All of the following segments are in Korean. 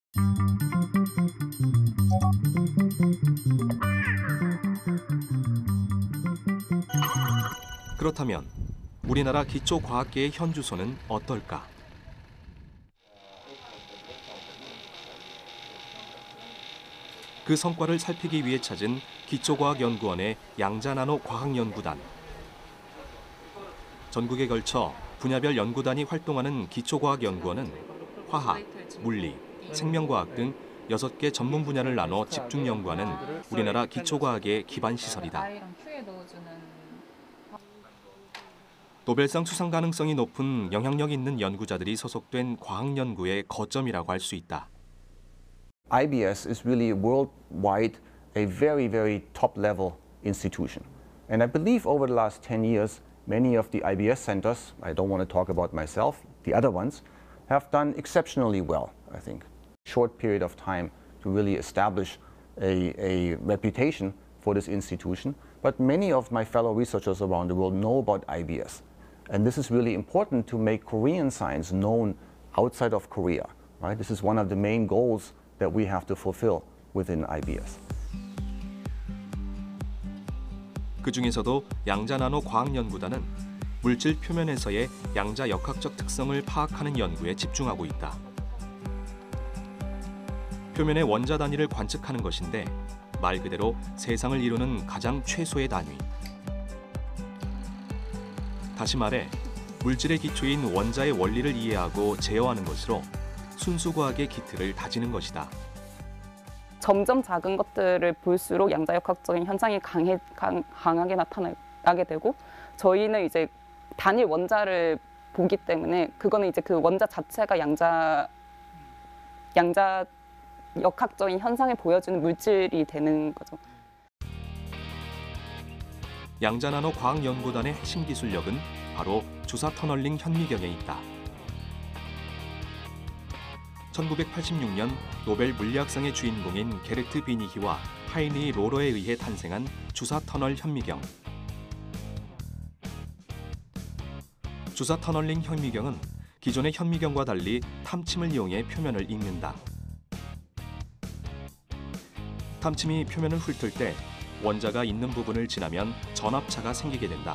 그렇다면 우리나라 기초과학계의 현주소는 어떨까? 그 성과를 살피기 위해 찾은 기초과학연구원의 양자나노과학연구단. 전국에 걸쳐 분야별 연구단이 활동하는 기초과학연구원은 화학, 물리, 생명과학 등 6개 전문 분야를 나눠 집중 연구하는 우리나라 기초과학의 기반 시설이다. 노벨상 수상 가능성이 높은 영향력 있는 연구자들이 소속된 과학 연구의 거점이라고 할 수 있다. IBS is really worldwide a very, very top-level institution. And I believe over the last 10 years, many of the IBS centers, I don't want to talk about myself, the other ones, have done exceptionally well, I think. Short period of time to really establish a reputation for this institution. But many of my fellow researchers around the world know about IBS. And this is really important to make Korean science known outside of Korea. Right? This is one of the main goals that we have to fulfill within IBS. 그 중에서도 양자나노과학연구단은 물질 표면에서의 양자 역학적 특성을 파악하는 연구에 집중하고 있다. 표면의 원자 단위를 관측하는 것인데 말 그대로 세상을 이루는 가장 최소의 단위. 다시 말해 물질의 기초인 원자의 원리를 이해하고 제어하는 것으로 순수과학의 기틀을 다지는 것이다. 점점 작은 것들을 볼수록 양자역학적인 현상이 강하게 나타나게 되고 저희는 이제 단일 원자를 보기 때문에 그거는 이제 그 원자 자체가 양자역학적인 현상을 보여주는 물질이 되는 거죠. 양자나노과학연구단의 핵심 기술력은 바로 주사 터널링 현미경에 있다. 1986년 노벨 물리학상의 주인공인 게르트 비니히와 하이니 로러에 의해 탄생한 주사 터널 현미경. 주사 터널링 현미경은 기존의 현미경과 달리 탐침을 이용해 표면을 읽는다. 탐침이 표면을 훑을 때 원자가 있는 부분을 지나면 전압차가 생기게 된다.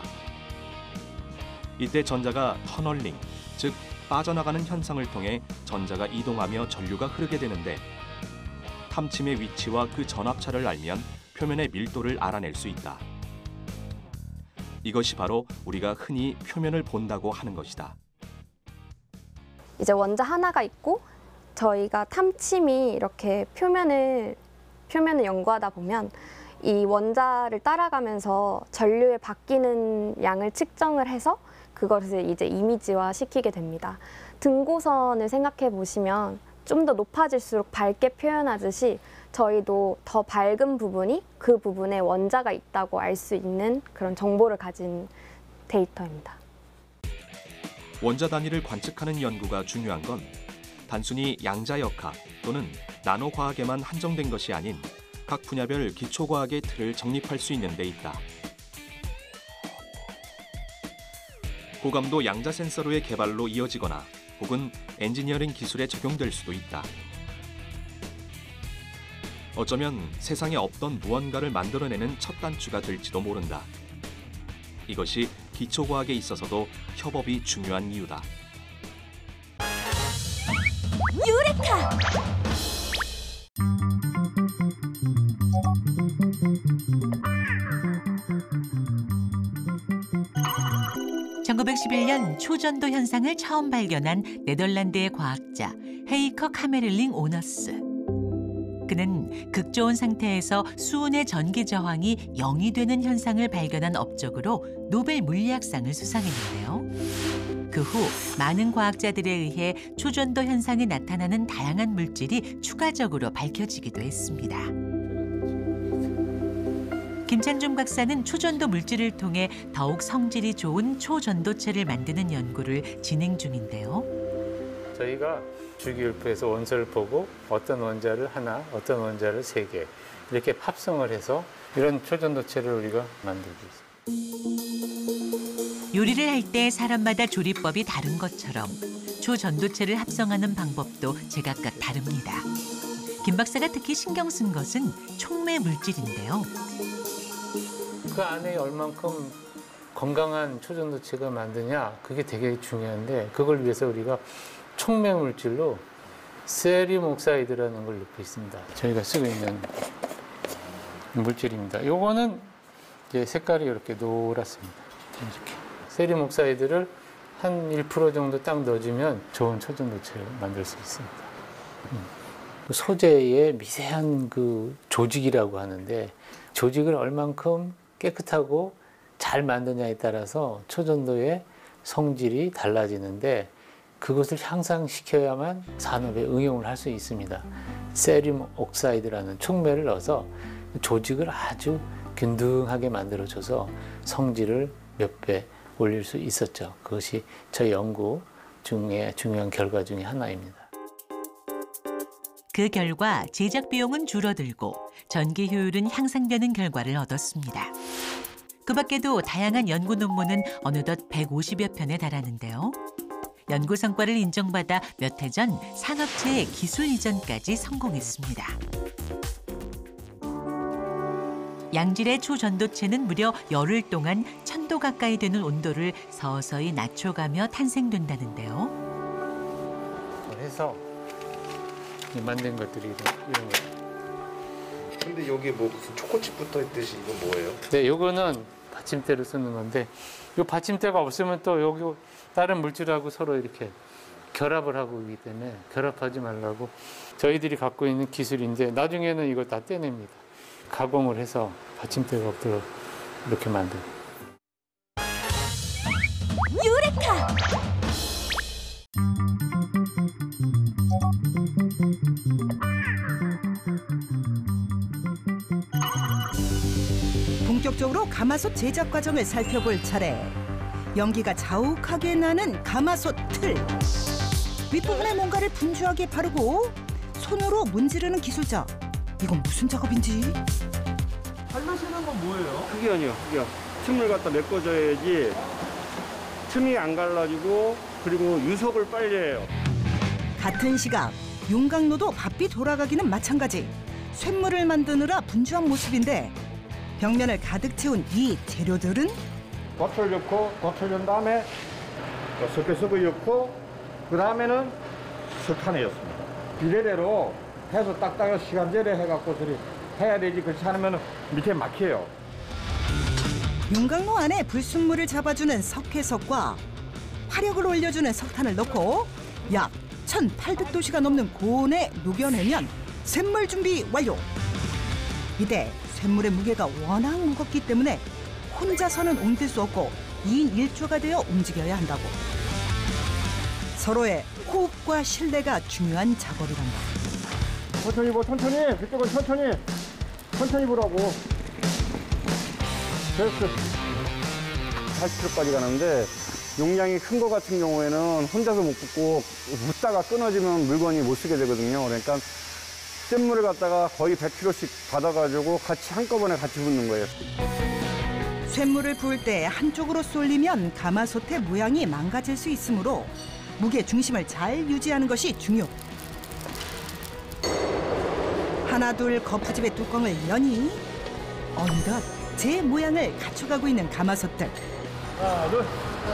이때 전자가 터널링, 즉 빠져나가는 현상을 통해 전자가 이동하며 전류가 흐르게 되는데 탐침의 위치와 그 전압차를 알면 표면의 밀도를 알아낼 수 있다. 이것이 바로 우리가 흔히 표면을 본다고 하는 것이다. 이제 원자 하나가 있고 저희가 탐침이 이렇게 표면을 연구하다 보면 이 원자를 따라가면서 전류에 바뀌는 양을 측정을 해서 그것을 이제 이미지화 시키게 됩니다. 등고선을 생각해 보시면 좀 더 높아질수록 밝게 표현하듯이 저희도 더 밝은 부분이 그 부분에 원자가 있다고 알 수 있는 그런 정보를 가진 데이터입니다. 원자 단위를 관측하는 연구가 중요한 건 단순히 양자역학 또는 나노과학에만 한정된 것이 아닌 각 분야별 기초과학의 틀을 정립할 수 있는 데 있다. 고감도 양자 센서로의 개발로 이어지거나 혹은 엔지니어링 기술에 적용될 수도 있다. 어쩌면 세상에 없던 무언가를 만들어내는 첫 단추가 될지도 모른다. 이것이 기초과학에 있어서도 협업이 중요한 이유다. 유레카! 1911년 초전도 현상을 처음 발견한 네덜란드의 과학자 헤이커 카메를링 오너스. 그는 극저온 상태에서 수온의 전기 저항이 0이 되는 현상을 발견한 업적으로 노벨 물리학상을 수상했는데요. 그 후 많은 과학자들에 의해 초전도 현상이 나타나는 다양한 물질이 추가적으로 밝혀지기도 했습니다. 김찬중 박사는 초전도 물질을 통해 더욱 성질이 좋은 초전도체를 만드는 연구를 진행 중인데요. 저희가 주기율표에서 원소를 보고 어떤 원자를 하나, 어떤 원자를 3개 이렇게 합성을 해서 이런 초전도체를 우리가 만들고 있습니다. 요리를 할 때 사람마다 조리법이 다른 것처럼 초전도체를 합성하는 방법도 제각각 다릅니다. 김 박사가 특히 신경 쓴 것은 촉매 물질인데요. 그 안에 얼만큼 건강한 초전도체가 만드냐, 그게 되게 중요한데, 그걸 위해서 우리가 촉매 물질로 세륨 옥사이드라는 걸 넣고 있습니다. 저희가 쓰고 있는 물질입니다. 요거는 이제 색깔이 이렇게 노랗습니다. 이렇게. 세륨 옥사이드를 한 1% 정도 딱 넣어주면 좋은 초전도체를 만들 수 있습니다. 소재의 미세한 그 조직이라고 하는데, 조직을 얼만큼 깨끗하고 잘 만드냐에 따라서 초전도의 성질이 달라지는데, 그것을 향상시켜야만 산업에 응용을 할 수 있습니다. 세륨 옥사이드라는 촉매를 넣어서 조직을 아주 균등하게 만들어줘서 성질을 몇 배 올릴 수 있었죠. 그것이 저희 연구 중에 중요한 결과 중에 하나입니다. 그 결과 제작 비용은 줄어들고 전기 효율은 향상되는 결과를 얻었습니다. 그 밖에도 다양한 연구 논문은 어느덧 150여 편에 달하는데요. 연구 성과를 인정받아 몇 해 전 산업체의 기술 이전까지 성공했습니다. 양질의 초전도체는 무려 열흘 동안 1000도 가까이 되는 온도를 서서히 낮춰가며 탄생된다는데요. 그래서 만든 것들이 이런 거. 근데 여기 뭐 무슨 초코칩 붙어 있듯이 이거 뭐예요? 네, 요거는 받침대로 쓰는 건데, 요 받침대가 없으면 또 여기 다른 물질하고 서로 이렇게 결합을 하고 있기 때문에 결합하지 말라고 저희들이 갖고 있는 기술인데, 나중에는 이걸 다 떼냅니다. 가공을 해서 받침대가 없도록 이렇게 만들고. 유레카! 본격적으로 가마솥 제작 과정을 살펴볼 차례. 연기가 자욱하게 나는 가마솥 틀. 윗부분에 뭔가를 분주하게 바르고 손으로 문지르는 기술자. 이건 무슨 작업인지? 발라시는 건 뭐예요? 흑연이요, 흑연. 틈을 갖다 메꿔줘야지 틈이 안 갈라지고, 그리고 유속을 빨리 해요. 같은 시각 윤곽로도 바삐 돌아가기는 마찬가지. 쇳물을 만드느라 분주한 모습인데, 벽면을 가득 채운 이 재료들은 겉을 넣고, 겉을 넣은 다음에 석회석을 넣고, 그 다음에는 석탄을 넣습니다. 비례대로 해서 딱딱하게 시간제로 해갖고 저리 해야 되지. 그렇지 않으면 밑에 막혀요. 윤곽로 안에 불순물을 잡아주는 석회석과 화력을 올려주는 석탄을 넣고 약 1800도씨가 넘는 고온에 녹여내면 쇳물 준비 완료. 이때 쇳물의 무게가 워낙 무겁기 때문에 혼자서는 옮길 수 없고 2인 1조가 되어 움직여야 한다고. 서로의 호흡과 신뢰가 중요한 작업이란다. 천천히 보, 천천히. 그쪽은 천천히 보라고. 됐어. 80kg까지 가는데, 용량이 큰 거 같은 경우에는 혼자서 못 붓고 붓다가 끊어지면 물건이 못 쓰게 되거든요. 그러니까 쇳물을 갖다가 거의 100kg씩 받아가지고 같이 한꺼번에 같이 붓는 거예요. 쇳물을 부을 때 한쪽으로 쏠리면 가마솥의 모양이 망가질 수 있으므로 무게 중심을 잘 유지하는 것이 중요. 하나둘 거푸집의 뚜껑을 여니 어느덧 제 모양을 갖춰가고 있는 가마솥들. 하나, 둘.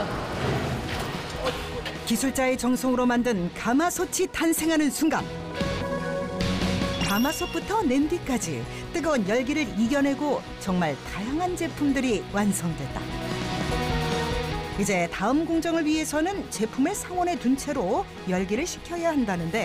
기술자의 정성으로 만든 가마솥이 탄생하는 순간, 가마솥부터 냄비까지 뜨거운 열기를 이겨내고 정말 다양한 제품들이 완성됐다. 이제 다음 공정을 위해서는 제품을 상온에 둔 채로 열기를 식혀야 한다는데,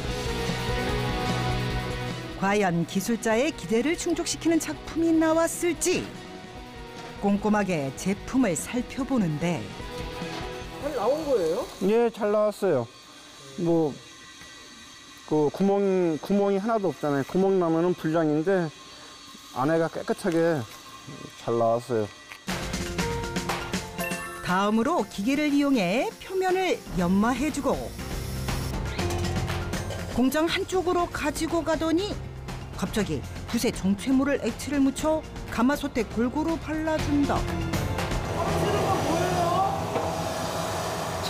과연 기술자의 기대를 충족시키는 작품이 나왔을지 꼼꼼하게 제품을 살펴보는데, 잘 나온 거예요? 예, 잘 나왔어요. 뭐, 그 구멍이 하나도 없잖아요. 구멍 나면은 불량인데 안에가 깨끗하게 잘 나왔어요. 다음으로 기계를 이용해 표면을 연마해주고 공정 한쪽으로 가지고 가더니 갑자기 붓에 정체모를 액체를 묻혀 가마솥에 골고루 발라준다. 건 뭐예요?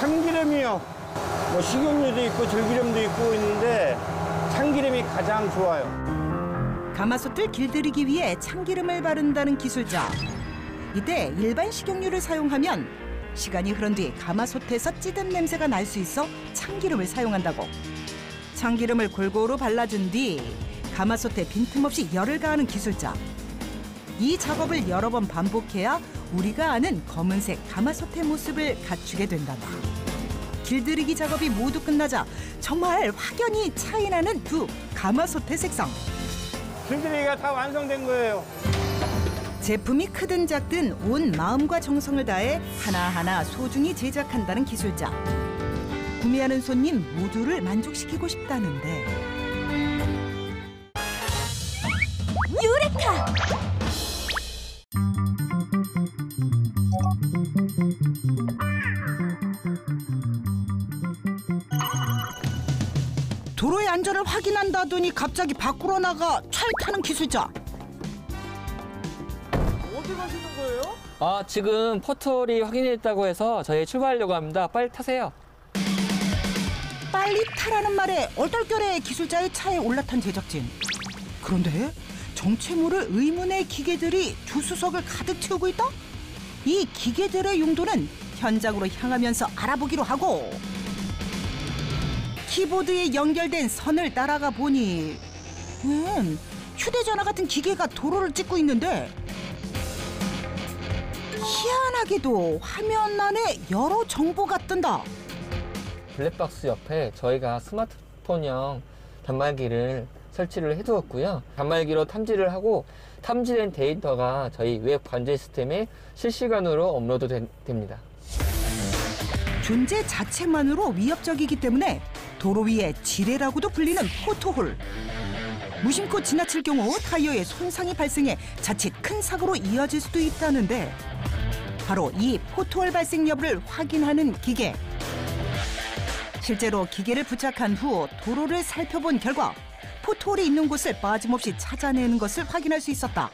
참기름이요. 뭐 식용유도 있고 들기름도 있고 있는데 참기름이 가장 좋아요. 가마솥을 길들이기 위해 참기름을 바른다는 기술자. 이때 일반 식용유를 사용하면 시간이 흐른 뒤 가마솥에서 찌든 냄새가 날 수 있어 참기름을 사용한다고. 참기름을 골고루 발라준 뒤 가마솥에 빈틈없이 열을 가하는 기술자. 이 작업을 여러 번 반복해야 우리가 아는 검은색 가마솥의 모습을 갖추게 된단다. 길들이기 작업이 모두 끝나자 정말 확연히 차이나는 두 가마솥의 색상. 길들이기가 다 완성된 거예요. 제품이 크든 작든 온 마음과 정성을 다해 하나하나 소중히 제작한다는 기술자. 구매하는 손님 모두를 만족시키고 싶다는데. 유레카! 도로의 안전을 확인한다더니 갑자기 밖으로 나가 차를 타는 기술자. 어디 가시는 거예요? 지금 포털이 확인됐다고 해서 저희 출발하려고 합니다. 빨리 타세요. 빨리 타라는 말에 얼떨결에 기술자의 차에 올라탄 제작진. 그런데 정체 모를 의문의 기계들이 조수석을 가득 채우고 있다? 이 기계들의 용도는 현장으로 향하면서 알아보기로 하고, 키보드에 연결된 선을 따라가 보니 웬 휴대전화 같은 기계가 도로를 찍고 있는데, 희한하게도 화면 안에 여러 정보가 뜬다. 블랙박스 옆에 저희가 스마트폰형 단말기를 설치를 해두었고요. 단말기로 탐지를 하고 탐지된 데이터가 저희 웹 관제 시스템에 실시간으로 업로드 됩니다. 존재 자체만으로 위협적이기 때문에 도로 위에 지뢰라고도 불리는 포토홀. 무심코 지나칠 경우 타이어에 손상이 발생해 자칫 큰 사고로 이어질 수도 있다는데, 바로 이 포토홀 발생 여부를 확인하는 기계. 실제로 기계를 부착한 후 도로를 살펴본 결과 포토홀이 있는 곳을 빠짐없이 찾아내는 것을 확인할 수 있었다.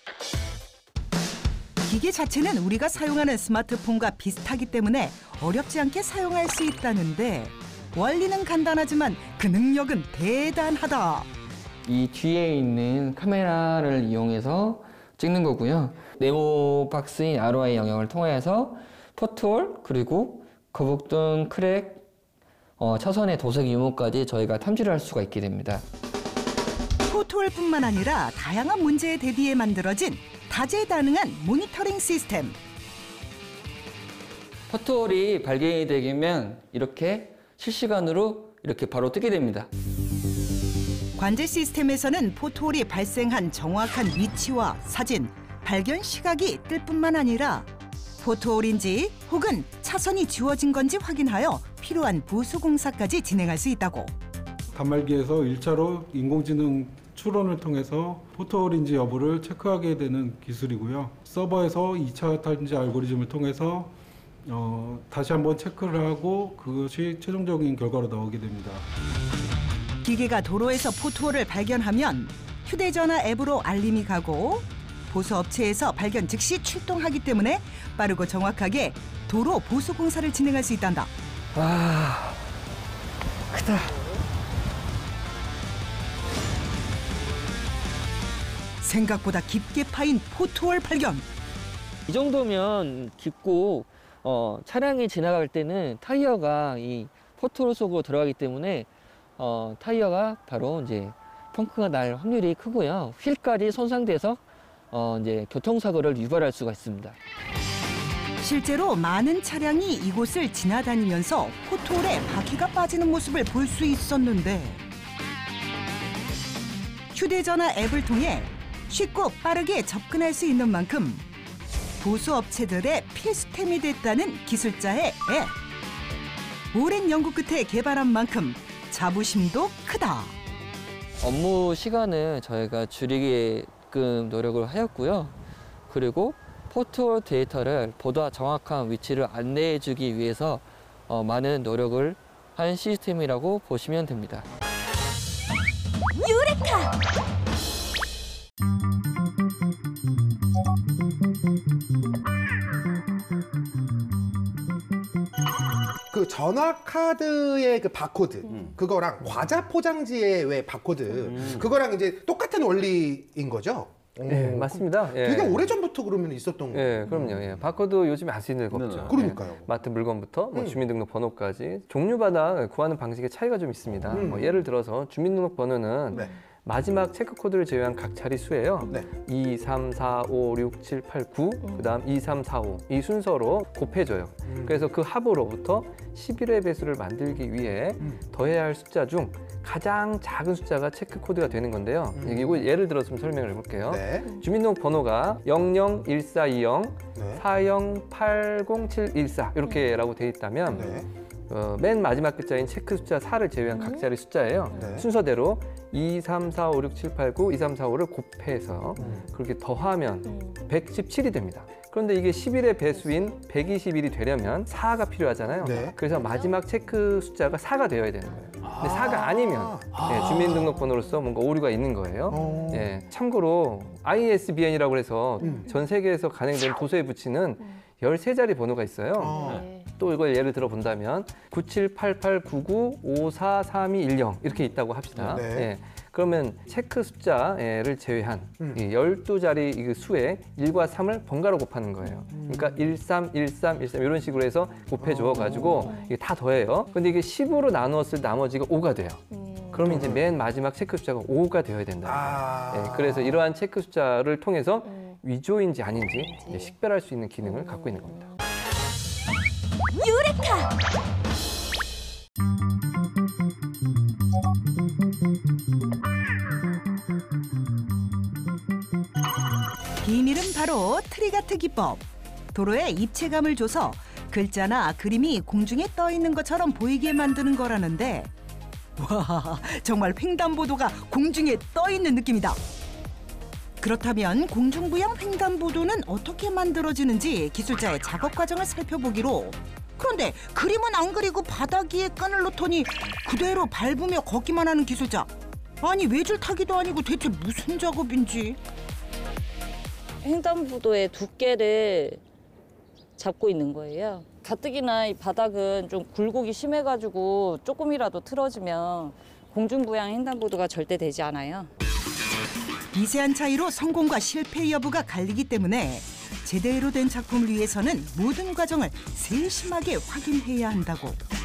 기계 자체는 우리가 사용하는 스마트폰과 비슷하기 때문에 어렵지 않게 사용할 수 있다는데, 원리는 간단하지만 그 능력은 대단하다. 이 뒤에 있는 카메라를 이용해서 찍는 거고요. 네모 박스인 ROI 영역을 통해서 포트홀 그리고 거북등, 크랙, 차선의 도색 유무까지 저희가 탐지를 할 수가 있게 됩니다. 포토홀뿐만 아니라 다양한 문제에 대비해 만들어진 다재다능한 모니터링 시스템. 포트홀이 발견이 되면 이렇게 실시간으로 이렇게 바로 뜨게 됩니다. 관제 시스템에서는 포토홀이 발생한 정확한 위치와 사진, 발견 시각이 뜰 뿐만 아니라 포토홀인지 혹은 차선이 지워진 건지 확인하여 필요한 보수 공사까지 진행할 수 있다고. 단말기에서 1차로 인공지능 추론을 통해서 포토홀인지 여부를 체크하게 되는 기술이고요. 서버에서 2차 탐지 알고리즘을 통해서 다시 한번 체크를 하고 그것이 최종적인 결과로 나오게 됩니다. 기계가 도로에서 포토홀을 발견하면 휴대전화 앱으로 알림이 가고, 보수업체에서 발견 즉시 출동하기 때문에 빠르고 정확하게 도로 보수 공사를 진행할 수 있단다. 와, 크다. 생각보다 깊게 파인 포토홀 발견. 이 정도면 깊고 차량이 지나갈 때는 타이어가 이 포토홀 속으로 들어가기 때문에 타이어가 바로 이제 펑크가 날 확률이 크고요. 휠까지 손상돼서 이제 교통사고를 유발할 수가 있습니다. 실제로 많은 차량이 이곳을 지나다니면서 포토홀에 바퀴가 빠지는 모습을 볼 수 있었는데, 휴대전화 앱을 통해 쉽고 빠르게 접근할 수 있는 만큼 보수업체들의 필수템이 됐다는 기술자의 앱. 오랜 연구 끝에 개발한 만큼 자부심도 크다. 업무 시간을 저희가 줄이게끔 노력을 하였고요. 그리고 포토홀 데이터를 보다 정확한 위치를 안내해주기 위해서 많은 노력을 한 시스템이라고 보시면 됩니다. 유레카! 전화카드의 그 바코드 그거랑 과자 포장지의 왜 바코드 그거랑 이제 똑같은 원리인 거죠? 네, 맞습니다. 예. 되게 오래전부터 그러면 있었던 거예요. 예, 그럼요. 예. 바코드 요즘에 안 쓰는 데가 없죠. 그러니까요. 예. 마트 물건부터 뭐 주민등록번호까지 종류마다 구하는 방식의 차이가 좀 있습니다. 뭐 예를 들어서 주민등록번호는 마지막 체크 코드를 제외한 각 자릿수예요. 2, 3, 4, 5, 6, 7, 8, 9, 그다음 2, 3, 4, 5 이 순서로 곱해줘요. 그래서 그 합으로부터 11의 배수를 만들기 위해 더해야 할 숫자 중 가장 작은 숫자가 체크 코드가 되는 건데요. 이거 예를 들어서 좀 설명을 해볼게요. 주민등록번호가 001420 408074 이렇게라고 돼 있다면 맨 마지막 글자인 체크 숫자 4를 제외한 각 자리 숫자예요. 순서대로 2, 3, 4, 5, 6, 7, 8, 9, 2, 3, 4, 5를 곱해서 그렇게 더하면 117이 됩니다. 그런데 이게 11의 배수인 121이 되려면 4가 필요하잖아요. 그래서 마지막 체크 숫자가 4가 되어야 되는 거예요. 근데 4가 아니면 주민등록번호로서 뭔가 오류가 있는 거예요. 예, 참고로 ISBN이라고 해서 전 세계에서 간행된 도서에 붙이는 13자리 번호가 있어요. 또 이걸 예를 들어 본다면 978899543210 이렇게 있다고 합시다. 예, 그러면 체크 숫자를 제외한 이 12자리 수에 1과 3을 번갈아 곱하는 거예요. 그러니까 13, 13, 13 이런 식으로 해서 곱해줘 가지고 이게 다 더해요. 근데 이게 10으로 나누었을 나머지가 5가 돼요. 그러면 이제 맨 마지막 체크 숫자가 5가 되어야 된다. 예, 그래서 이러한 체크 숫자를 통해서 위조인지 아닌지 이제 식별할 수 있는 기능을 갖고 있는 겁니다. 유레카! 비밀은 바로 트리가트 기법. 도로에 입체감을 줘서 글자나 그림이 공중에 떠 있는 것처럼 보이게 만드는 거라는데, 와, 정말 횡단보도가 공중에 떠 있는 느낌이다. 그렇다면 공중부양 횡단보도는 어떻게 만들어지는지 기술자의 작업 과정을 살펴보기로. 그런데 그림은 안 그리고 바닥 위에 끈을 놓더니 그대로 밟으며 걷기만 하는 기술자. 아니, 외줄 타기도 아니고 대체 무슨 작업인지. 횡단보도의 두께를 잡고 있는 거예요. 가뜩이나 이 바닥은 좀 굴곡이 심해가지고 조금이라도 틀어지면 공중부양 횡단보도가 절대 되지 않아요. 미세한 차이로 성공과 실패 여부가 갈리기 때문에 제대로 된 작품을 위해서는 모든 과정을 세심하게 확인해야 한다고.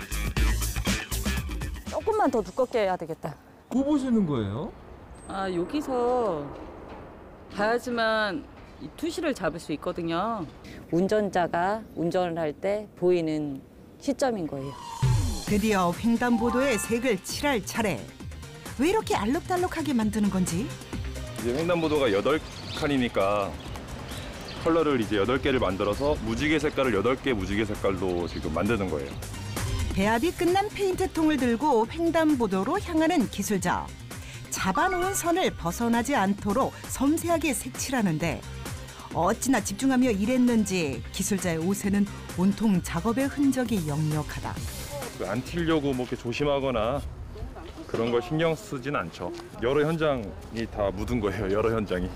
조금만 더 두껍게 해야 되겠다. 뭐 보시는 거예요? 아, 여기서 봐야지만 이 투시를 잡을 수 있거든요. 운전자가 운전을 할 때 보이는 시점인 거예요. 드디어 횡단보도에 색을 칠할 차례. 왜 이렇게 알록달록하게 만드는 건지? 이제 횡단보도가 8칸이니까 컬러를 이제 8개를 만들어서 무지개 색깔을 8개 무지개 색깔로 지금 만드는 거예요. 배합이 끝난 페인트통을 들고 횡단보도로 향하는 기술자. 잡아놓은 선을 벗어나지 않도록 섬세하게 색칠하는데 어찌나 집중하며 일했는지 기술자의 옷에는 온통 작업의 흔적이 역력하다. 안 튀려고 뭐 이렇게 조심하거나 그런 걸 신경 쓰진 않죠. 여러 현장이 다 묻은 거예요. 여러 현장이.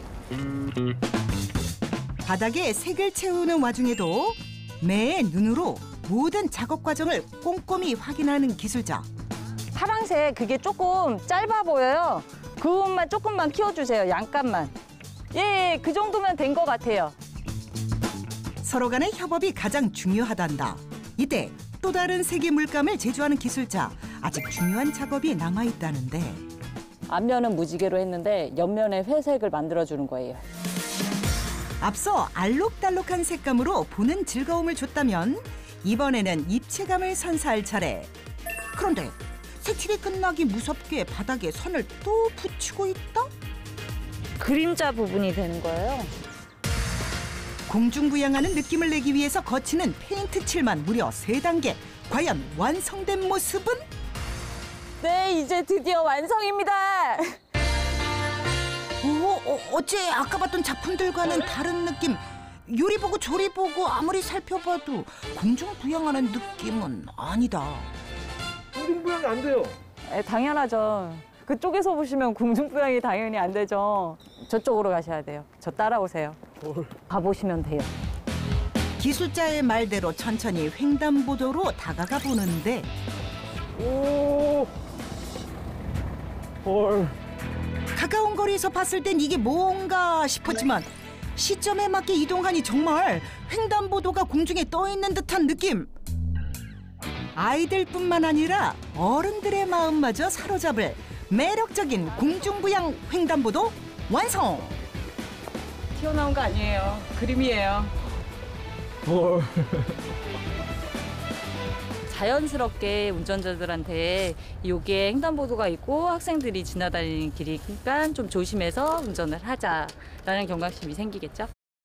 바닥에 색을 채우는 와중에도 매의 눈으로 모든 작업 과정을 꼼꼼히 확인하는 기술자. 파랑색 그게 조금 짧아 보여요. 그것만 조금만 키워주세요. 양값만. 예, 그 정도면 된 것 같아요. 서로 간의 협업이 가장 중요하단다. 이때 또 다른 색의 물감을 제조하는 기술자. 아직 중요한 작업이 남아있다는데. 앞면은 무지개로 했는데 옆면에 회색을 만들어주는 거예요. 앞서 알록달록한 색감으로 보는 즐거움을 줬다면 이번에는 입체감을 선사할 차례. 그런데 색칠이 끝나기 무섭게 바닥에 선을 또 붙이고 있다? 그림자 부분이 되는 거예요. 공중부양하는 느낌을 내기 위해서 거치는 페인트 칠만 무려 3단계. 과연 완성된 모습은? 네, 이제 드디어 완성입니다. 어째 아까 봤던 작품들과는 다른 느낌. 요리 보고 조리 보고 아무리 살펴봐도 공중부양하는 느낌은 아니다. 공중부양이 안 돼요. 네, 당연하죠. 그쪽에서 보시면 공중부양이 당연히 안 되죠. 저쪽으로 가셔야 돼요. 저 따라오세요. 가보시면 돼요. 기술자의 말대로 천천히 횡단보도로 다가가 보는데 오. 헐. 가까운 거리에서 봤을 땐 이게 뭔가 싶었지만 시점에 맞게 이동하니 정말 횡단보도가 공중에 떠 있는 듯한 느낌. 아이들뿐만 아니라 어른들의 마음마저 사로잡을 매력적인 공중부양 횡단보도 완성. 튀어나온 거 아니에요. 그림이에요. 헐. 자연스럽게 운전자들한테 여기에 횡단보도가 있고 학생들이 지나다니는 길이니까 좀 조심해서 운전을 하자라는 경각심이 생기겠죠.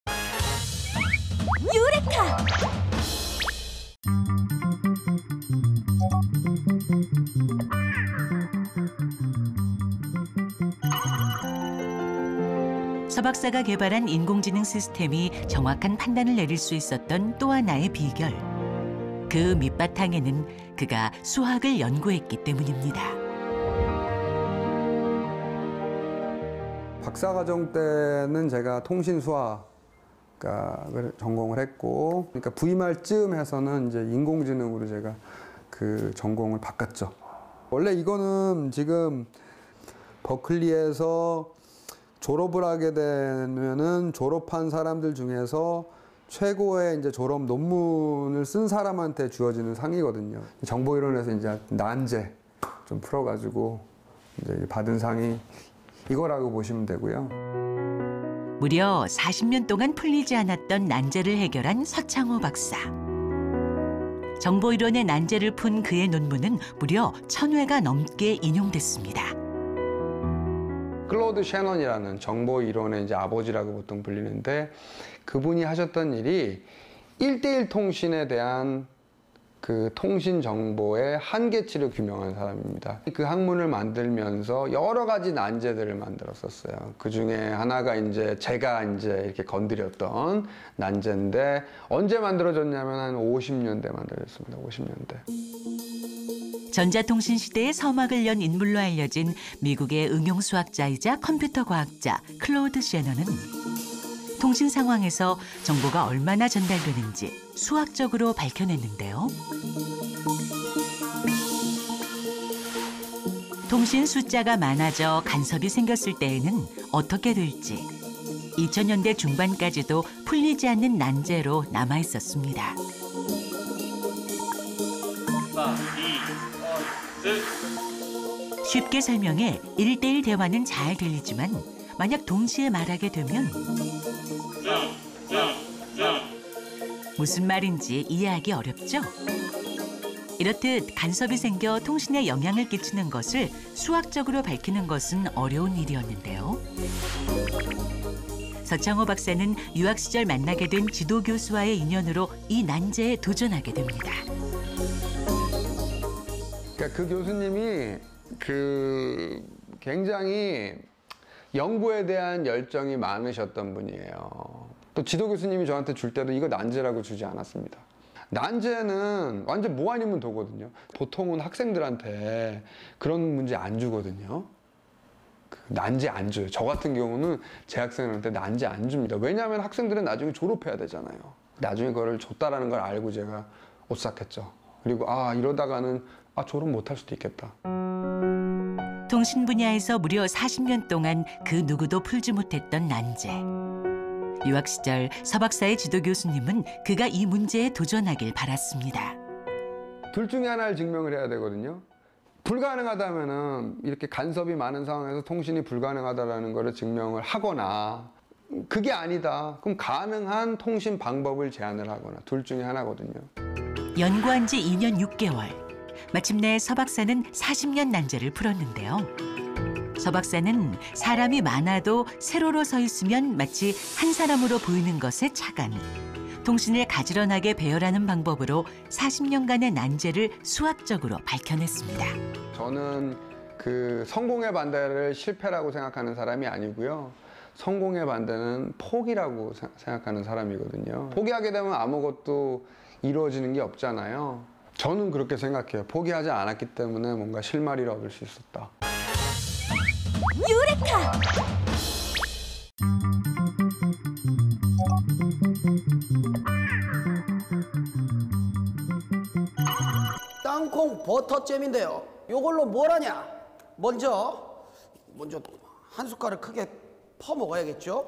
유레카! 서박사가 개발한 인공지능 시스템이 정확한 판단을 내릴 수 있었던 또 하나의 비결. 그 밑바탕에는 그가 수학을 연구했기 때문입니다. 박사과정 때는 제가 통신수학을 전공을 했고, 그러니까 VMR쯤 해서는 이제 인공지능으로 제가 그 전공을 바꿨죠. 원래 이거는 지금 버클리에서 졸업을 하게 되면은 졸업한 사람들 중에서 최고의 이제 졸업 논문을 쓴 사람한테 주어지는 상이거든요. 정보이론에서 이제 난제 좀 풀어가지고 이제 받은 상이 이거라고 보시면 되고요. 무려 40년 동안 풀리지 않았던 난제를 해결한 서창호 박사. 정보이론의 난제를 푼 그의 논문은 무려 1000회가 넘게 인용됐습니다. 클로드 셰넌이라는 정보이론의 이제 아버지라고 보통 불리는데, 그분이 하셨던 일이 1:1 통신에 대한 그 통신 정보의 한계치를 규명한 사람입니다. 그 학문을 만들면서 여러 가지 난제들을 만들었었어요. 그 중에 하나가 이제 제가 이제 이렇게 건드렸던 난제인데, 언제 만들어졌냐면 한 50년대 만들어졌습니다. 50년대. 전자통신 시대의 서막을 연 인물로 알려진 미국의 응용수학자이자 컴퓨터 과학자 클로드 셰넌은 통신 상황에서 정보가 얼마나 전달되는지 수학적으로 밝혀냈는데요. 통신 숫자가 많아져 간섭이 생겼을 때에는 어떻게 될지 2000년대 중반까지도 풀리지 않는 난제로 남아있었습니다. 쉽게 설명해 1:1 대화는 잘 들리지만 만약 동시에 말하게 되면 무슨 말인지 이해하기 어렵죠? 이렇듯 간섭이 생겨 통신에 영향을 끼치는 것을 수학적으로 밝히는 것은 어려운 일이었는데요. 서창호 박사는 유학 시절 만나게 된 지도 교수와의 인연으로 이 난제에 도전하게 됩니다. 그러니까 그 교수님이 굉장히 연구에 대한 열정이 많으셨던 분이에요. 또 지도 교수님이 저한테 줄 때도 이거 난제라고 주지 않았습니다. 난제는 완전 뭐 아니면 도거든요. 보통은 학생들한테 그런 문제 안 주거든요. 난제 안 줘요. 저 같은 경우는 제 학생들한테 난제 안 줍니다. 왜냐하면 학생들은 나중에 졸업해야 되잖아요. 나중에 그걸 줬다라는 걸 알고 제가 오싹했죠. 그리고 이러다가는 졸업 못할 수도 있겠다. 통신 분야에서 무려 40년 동안 그 누구도 풀지 못했던 난제. 유학 시절 서 박사의 지도 교수님은 그가 이 문제에 도전하길 바랐습니다. 둘 중에 하나를 증명을 해야 되거든요. 불가능하다면은 이렇게 간섭이 많은 상황에서 통신이 불가능하다라는 것을 증명을 하거나, 그게 아니다 그럼 가능한 통신 방법을 제안을 하거나, 둘 중에 하나거든요. 연구한 지 2년 6개월. 마침내 서 박사는 40년 난제를 풀었는데요. 서 박사는 사람이 많아도 세로로 서 있으면 마치 한 사람으로 보이는 것에 착안. 통신을 가지런하게 배열하는 방법으로 40년간의 난제를 수학적으로 밝혀냈습니다. 저는 그 성공의 반대를 실패라고 생각하는 사람이 아니고요. 성공의 반대는 포기라고 생각하는 사람이거든요. 포기하게 되면 아무것도 이루어지는 게 없잖아요. 저는 그렇게 생각해요. 포기하지 않았기 때문에 뭔가 실마리를 얻을 수 있었다. 유레카! 버터잼인데요. 요걸로 뭘 하냐? 먼저 한 숟갈을 크게 퍼 먹어야겠죠?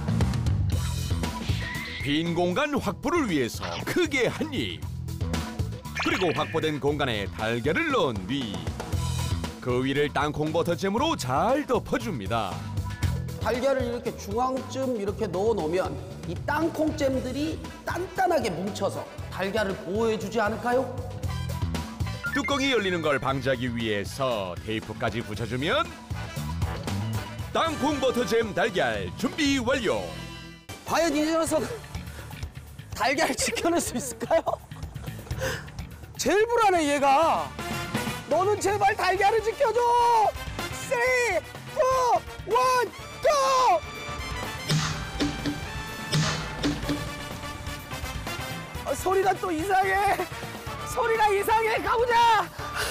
빈 공간 확보를 위해서 크게 한 입. 그리고 확보된 공간에 달걀을 넣은 뒤 그 위를 땅콩 버터잼으로 잘 덮어줍니다. 달걀을 이렇게 중앙쯤 이렇게 넣어 놓으면 이 땅콩잼들이 단단하게 뭉쳐서 달걀을 보호해주지 않을까요? 뚜껑이 열리는 걸 방지하기 위해서 테이프까지 붙여주면 땅콩 버터잼 달걀 준비 완료. 과연 이 녀석 달걀을 지켜낼 수 있을까요? 제일 불안해 얘가. 너는 제발 달걀을 지켜줘. 3, 2, 1, go! 소리가 또 이상해. 소리가 이상해. 가보자.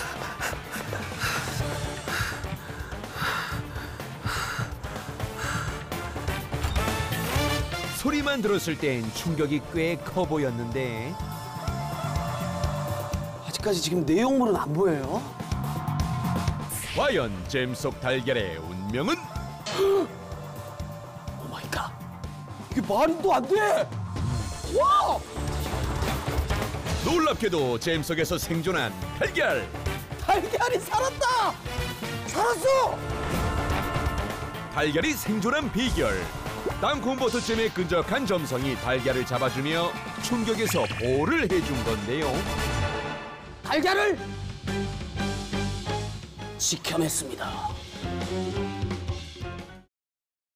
소리만 들었을 땐 충격이 꽤 커 보였는데 아직까지 지금 내용물은 안 보여요. 과연 잼 속 달걀의 운명은? 오 마이 갓. 이게 말도 안 돼. 와! 놀랍게도 잼 속에서 생존한 달걀. 달걀이 살았다. 살았어. 달걀이 생존한 비결. 땅콩 버터잼의 끈적한 점성이 달걀을 잡아주며 충격에서 보호를 해준 건데요. 달걀을 지켜냈습니다.